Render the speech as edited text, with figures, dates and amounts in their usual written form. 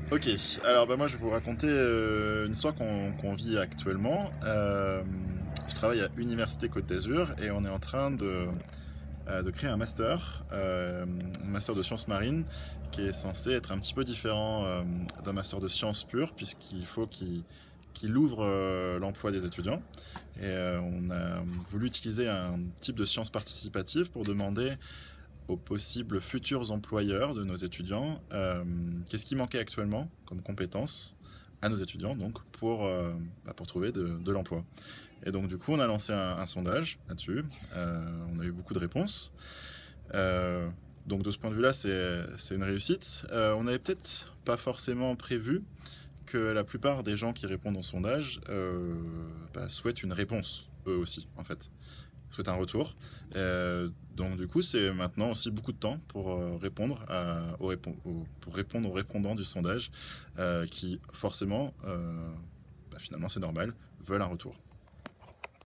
Ok, alors moi je vais vous raconter une histoire qu'on vit actuellement. Je travaille à Université Côte d'Azur et on est en train de créer un master de sciences marines qui est censé être un petit peu différent d'un master de sciences pures puisqu'il faut qu'il ouvre l'emploi des étudiants. Et on a voulu utiliser un type de sciences participatives pour demander aux possibles futurs employeurs de nos étudiants, qu'est-ce qui manquait actuellement comme compétences à nos étudiants donc pour trouver de l'emploi. Et donc du coup on a lancé un sondage là-dessus, on a eu beaucoup de réponses. Euh, donc de ce point de vue-là c'est une réussite. On n'avait peut-être pas forcément prévu que la plupart des gens qui répondent au sondage souhaitent une réponse eux aussi en fait, souhaite un retour. Donc du coup, c'est maintenant aussi beaucoup de temps pour pour répondre aux répondants du sondage qui forcément, finalement c'est normal, veulent un retour.